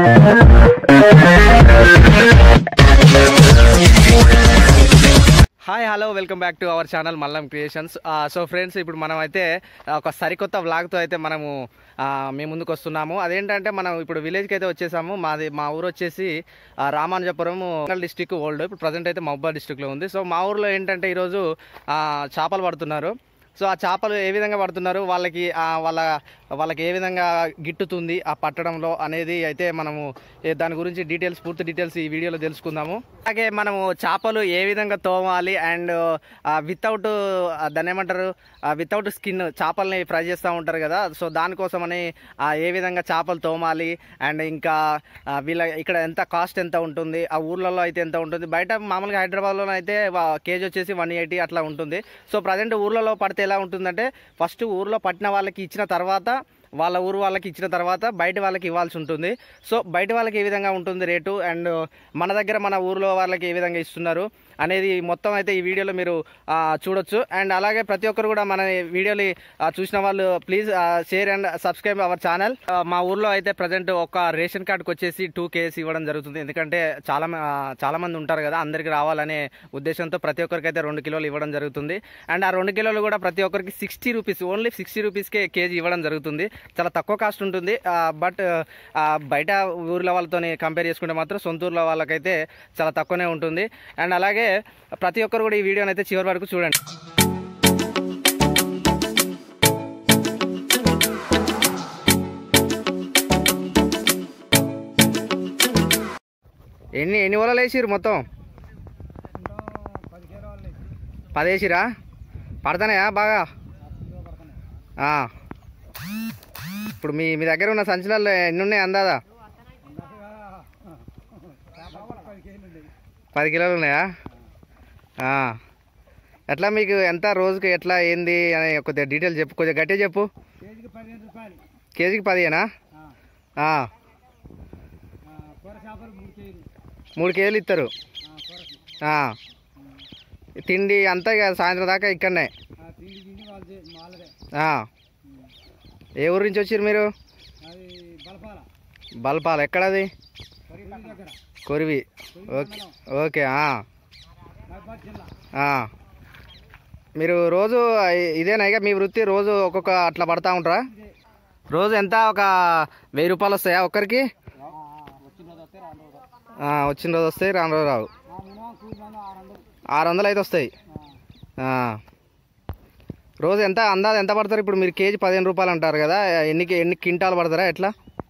Hi hello welcome back to our channel Mallam creations. So friends, ఇప్పుడు మనం అయితే ఒక సరికొత్త వ్లాగ్తో అయితే మనము మేము ముందుకు వస్తున్నాము. అదేంటంటే మనం ఇప్పుడు విలేజ్కి అయితే వచ్చేసాము. మా ఊరు వచ్చేసి రామానుజపురం డిస్టిక్ ఓల్డ్. ఇప్పుడు ప్రజెంట్ అయితే మహబూబాబాద్ డిస్టిక్లో ఉంది. సో మా ఊర్లో ఏంటంటే ఈరోజు చేపలు పడుతున్నారు. సో ఆ చేపలు ఏ విధంగా పడుతున్నారు, వాళ్ళకి ఏ విధంగా గిట్టుతుంది ఆ పట్టడంలో అనేది అయితే మనము దాని గురించి పూర్తి డీటెయిల్స్ ఈ వీడియోలో తెలుసుకుందాము. అలాగే మనము చేపలు ఏ విధంగా తోమాలి అండ్ వితౌట్ దాన్ని ఏమంటారు, వితౌట్ స్కిన్ చేపల్ని ఫ్రై చేస్తూ ఉంటారు కదా. సో దానికోసమని ఏ విధంగా చేపలు తోమాలి అండ్ ఇంకా ఇక్కడ కాస్ట్ ఎంత ఉంటుంది, ఆ ఊర్లలో అయితే ఎంత ఉంటుంది, బయట మామూలుగా హైదరాబాద్లో అయితే కేజీ వచ్చేసి 180 అట్లా ఉంటుంది. సో ప్రజెంట్ ఊర్లలో పడితే ఎలా ఉంటుందంటే, ఫస్ట్ ఊర్లో పట్టిన వాళ్ళకి ఇచ్చిన తర్వాత వాళ్ళ ఊరు వాళ్ళకి ఇచ్చిన తర్వాత బయట వాళ్ళకి ఇవ్వాల్సి ఉంటుంది. సో బయట వాళ్ళకి ఏ విధంగా ఉంటుంది రేటు అండ్ మన దగ్గర మన ఊర్లో వాళ్ళకి ఏ విధంగా ఇస్తున్నారు అనేది మొత్తం అయితే ఈ వీడియోలో మీరు చూడొచ్చు. అండ్ అలాగే ప్రతి ఒక్కరు కూడా మన వీడియోని చూసిన వాళ్ళు please share and subscribe our channel. మా ఊర్లో అయితే ప్రజెంట్ ఒక రేషన్ కార్డుకి వచ్చేసి 2 kgs ఇవ్వడం జరుగుతుంది. ఎందుకంటే చాలా మంది ఉంటారు కదా, అందరికి రావాలనే ఉద్దేశంతో ప్రతి ఒక్కరికి అయితే 2 కిలోలు ఇవ్వడం జరుగుతుంది. అండ్ ఆ 2 కిలోలు కూడా ప్రతి ఒక్కరికి 60 రూపీస్, ఓన్లీ 60 రూపీస్కే కేజీ ఇవ్వడం జరుగుతుంది. చాలా తక్కువ కాస్ట్ ఉంటుంది. బట్ బయట ఊర్ల వాళ్ళతో కంపేర్ చేసుకుంటే మాత్రం సొంత ఊర్ల వాళ్ళకైతే చాలా తక్కువనే ఉంటుంది. అండ్ అలాగే ప్రతి ఒక్కరు కూడా ఈ వీడియోని అయితే చివరి వరకు చూడండి. ఎన్ని వలలు వేసిరు మొత్తం? 10 వేసిరా? పడతానయా బాగా? ఇప్పుడు మీ దగ్గర ఉన్న సంచులలో ఎన్ని ఉన్నాయి అందాదా? 10 కిలోలు ఉన్నాయా? ఎట్లా మీకు ఎంత రోజుకి ఎట్లా ఏంది అని కొద్దిగా డీటెయిల్ చెప్పు, కొద్దిగా గట్టిగా చెప్పు. కేజీకి 10ఏనా? 3 కేజీలు ఇస్తారు. తిండి అంతా ఇక సాయంత్రం దాకా ఇక్కడనే. ఏ ఊరు నుంచి వచ్చారు మీరు? బల్పాల. ఎక్కడది? కొరివి. ఓకే. మీరు రోజు ఇదేనా ఇక మీ వృత్తి? రోజు ఒక్కొక్క అట్లా పడతా ఉంటారా? రోజు ఎంత? ఒక 1000 రూపాయలు వస్తాయా ఒక్కరికి? వచ్చిన రోజు వస్తాయి, రాను రోజు రావు. 600 అయితే వస్తాయి. రోజు ఎంత అందాజ ఎంత పడతారు? ఇప్పుడు మీరు కేజీ 15 రూపాయలు అంటారు కదా, ఎన్ని క్వింటాలు పడతారా ఎట్లా?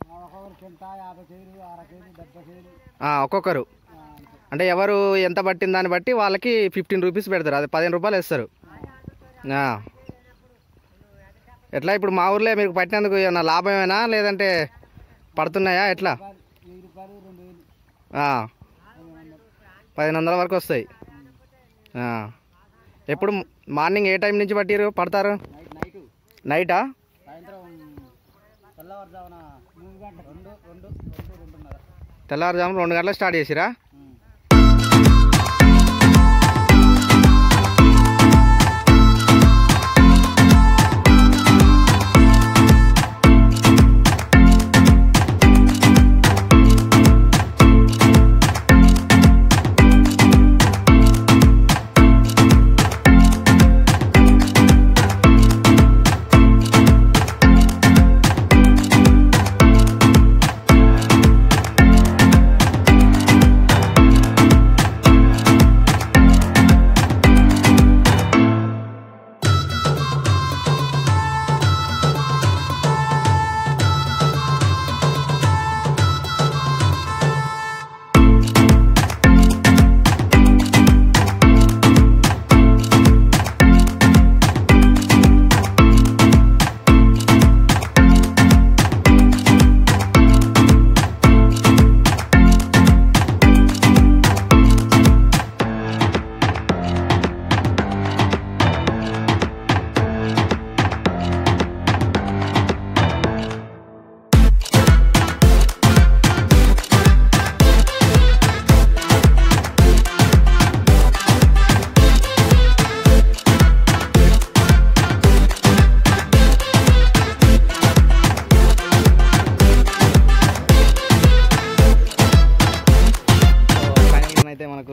ఒక్కొక్కరు అంటే ఎవరు ఎంత పట్టిన దాన్ని బట్టి వాళ్ళకి 15 రూపీస్ పెడతారు, అది 15 రూపాయలు వేస్తారు. ఎట్లా ఇప్పుడు మా ఊర్లో మీకు పట్టినందుకు ఏమన్నా లాభమేనా లేదంటే పడుతున్నాయా ఎట్లా? 1500 వరకు వస్తాయి. ఎప్పుడు మార్నింగ్ ఏ టైం నుంచి పడతారు? నైటా? తెల్లవారుజామున 2 గంటలకు స్టార్ట్ చేసిరా?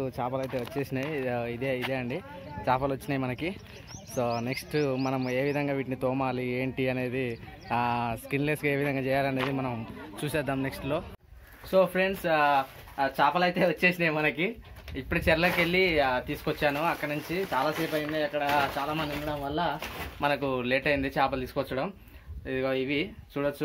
చేపలు అయితే వచ్చేసినాయి. ఇదే అండి చేపలు వచ్చినాయి మనకి. సో నెక్స్ట్ మనం ఏ విధంగా వీటిని తోమాలి ఏంటి అనేది, స్కిన్లెస్గా ఏ విధంగా చేయాలనేది మనం చూసేద్దాం నెక్స్ట్లో. సో ఫ్రెండ్స్, చేపలు అయితే వచ్చేసినాయి మనకి. ఇప్పుడు చెర్లోకి వెళ్ళి తీసుకొచ్చాను. అక్కడ నుంచి చాలాసేపు అయింది, అక్కడ చాలామంది ఉండడం వల్ల మనకు లేట్ అయింది చేపలు తీసుకొచ్చడం. ఇదిగో ఇవి చూడొచ్చు.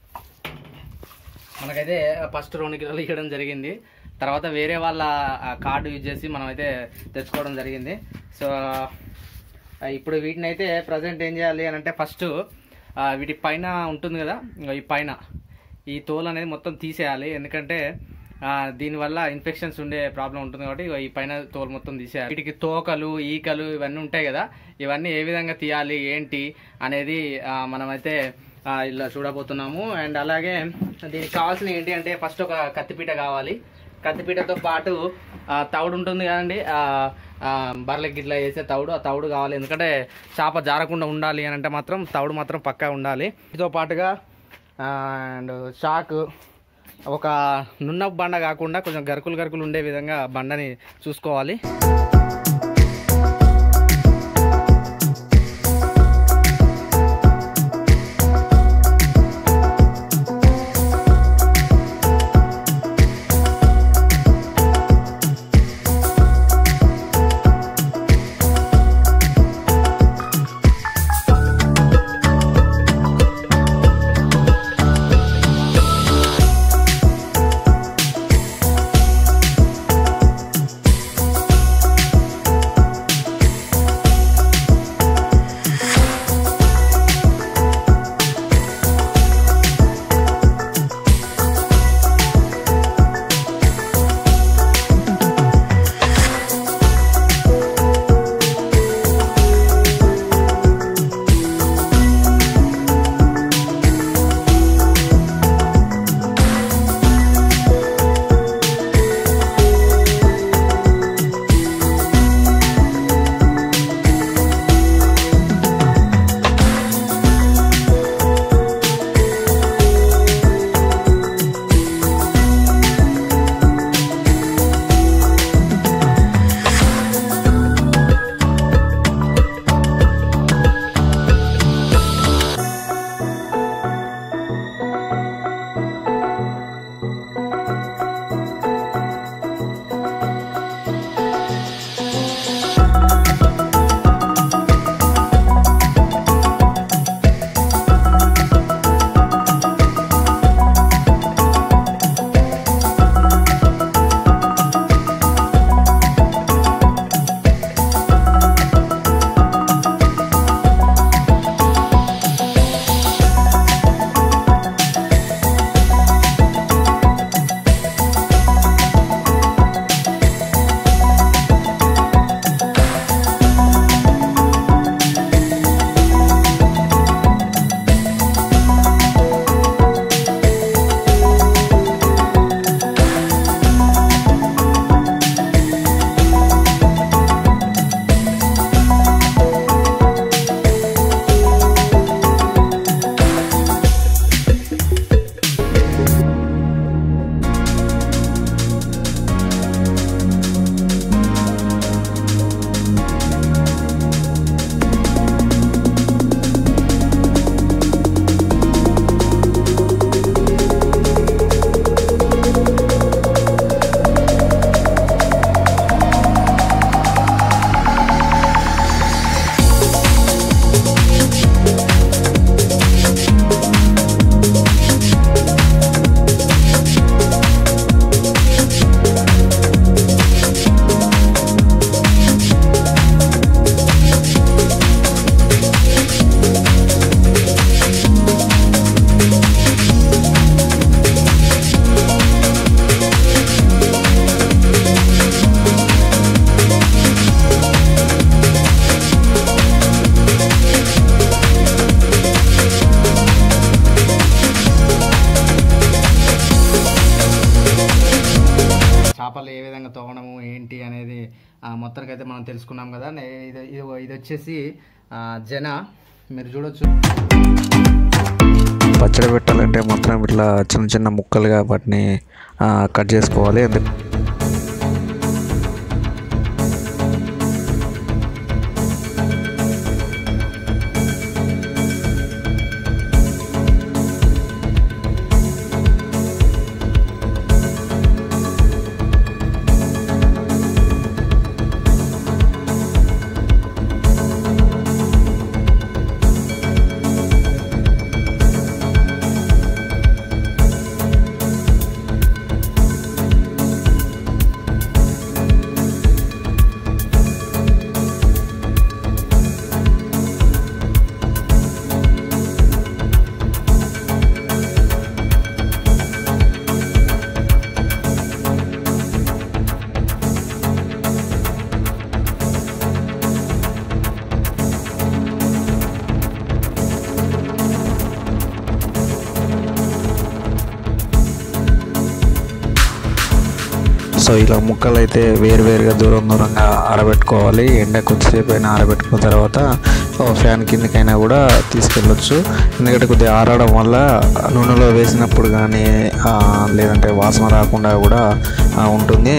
మనకైతే ఫస్ట్ 2 కిలోలు ఇవ్వడం జరిగింది. తర్వాత వేరే వాళ్ళ కార్డు యూజ్ చేసి మనం అయితే తెచ్చుకోవడం జరిగింది. సో ఇప్పుడు వీటిని అయితే ప్రజెంట్ ఏం చేయాలి అని అంటే, ఫస్ట్ వీటి పైన ఉంటుంది కదా, ఈ పైన ఈ తోలు అనేది మొత్తం తీసేయాలి. ఎందుకంటే దీనివల్ల ఇన్ఫెక్షన్స్ ఉండే ప్రాబ్లం ఉంటుంది కాబట్టి ఈ పైన తోలు మొత్తం తీసేయాలి. వీటికి తోకలు, ఈకలు ఇవన్నీ ఉంటాయి కదా, ఇవన్నీ ఏ విధంగా తీయాలి ఏంటి అనేది మనమైతే ఇలా చూడబోతున్నాము. అండ్ అలాగే దీనికి కావాల్సిన ఏంటి అంటే, ఫస్ట్ ఒక కత్తిపీట కావాలి. కత్తిపీటతో పాటు తవుడు ఉంటుంది కదండి, బర్రెలకి గిట్లా వేసే తవుడు, ఆ తవుడు కావాలి. ఎందుకంటే చేప జారకుండా ఉండాలి అని అంటే మాత్రం తవుడు మాత్రం పక్కా ఉండాలి. దీంతో పాటుగా అండ్ చాకు, ఒక నున్నపు బండ కాకుండా కొంచెం గరుకులు ఉండే విధంగా బండని చూసుకోవాలి. తోవడము ఏంటి అనేది మొత్తానికి అయితే మనం తెలుసుకున్నాం కదా. ఇది వచ్చేసి జన, మీరు చూడొచ్చు. పచ్చడి పెట్టాలంటే మొత్తం ఇట్లా చిన్న చిన్న ముక్కలుగా వాటిని కట్ చేసుకోవాలి. సో ఇలా ముక్కలు అయితే వేరువేరుగా దూరంగా ఆరబెట్టుకోవాలి. ఎండ కొద్దిసేపు అయినా ఆరబెట్టుకున్న తర్వాత ఫ్యాన్ కిందకైనా కూడా తీసుకెళ్ళొచ్చు. ఎందుకంటే కొద్దిగా ఆరడం వల్ల నూనెలో వేసినప్పుడు కానీ లేదంటే వాసన రాకుండా కూడా ఉంటుంది.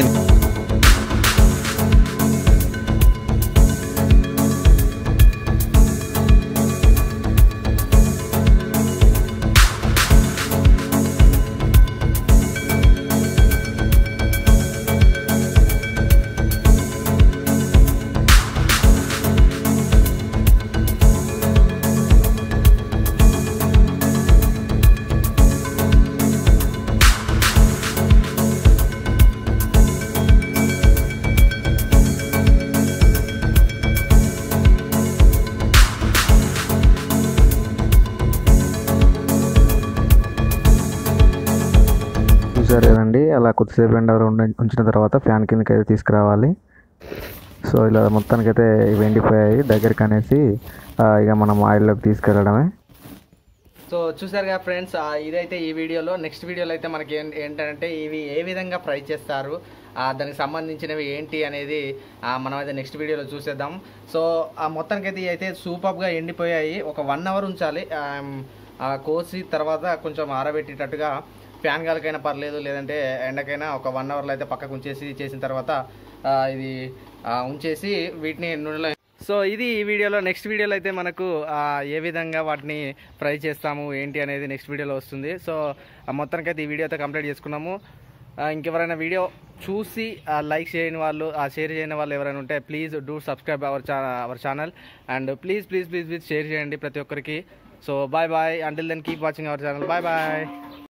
చూసారేనండి, అలా కొద్దిసేపు ఎండలో ఉంచిన తర్వాత ఫ్యాన్ కిందకి అయితే తీసుకురావాలి. సో ఇలా మొత్తానికైతే ఇవి ఎండిపోయాయి దగ్గరికి అనేసి ఇక మనం ఆయిల్లోకి తీసుకెళ్ళడమే. సో చూసారు కదా ఫ్రెండ్స్, ఇదైతే ఈ వీడియోలో. నెక్స్ట్ వీడియోలో అయితే మనకి ఏంటంటే ఇవి ఏ విధంగా ఫ్రై చేస్తారు, దానికి సంబంధించినవి ఏంటి అనేది మనం అయితే నెక్స్ట్ వీడియోలో చూసేద్దాం. సో మొత్తానికైతే అయితే సూపర్గా ఎండిపోయాయి. ఒక 1 అవర్ ఉంచాలి కోసి, తర్వాత కొంచెం ఆరబెట్టేటట్టుగా ఫ్యాన్ గాలికైనా పర్లేదు, లేదంటే ఎండకైనా ఒక 1 అవర్లో అయితే పక్కకు ఉంచేసి చేసిన తర్వాత ఇది ఉంచేసి వీటిని నూనెలో. సో ఇది ఈ వీడియోలో. నెక్స్ట్ వీడియోలో అయితే మనకు ఏ విధంగా వాటిని ఫ్రై చేస్తాము ఏంటి అనేది నెక్స్ట్ వీడియోలో వస్తుంది. సో మొత్తానికైతే ఈ వీడియో అయితే కంప్లీట్ చేసుకున్నాము. ఇంకెవరైనా వీడియో చూసి లైక్ చేయని వాళ్ళు, షేర్ చేయని వాళ్ళు ఎవరైనా ఉంటే please do subscribe our channel and please please please please share చేయండి ప్రతి ఒక్కరికి. So bye bye, until then keep watching our channel. Bye bye.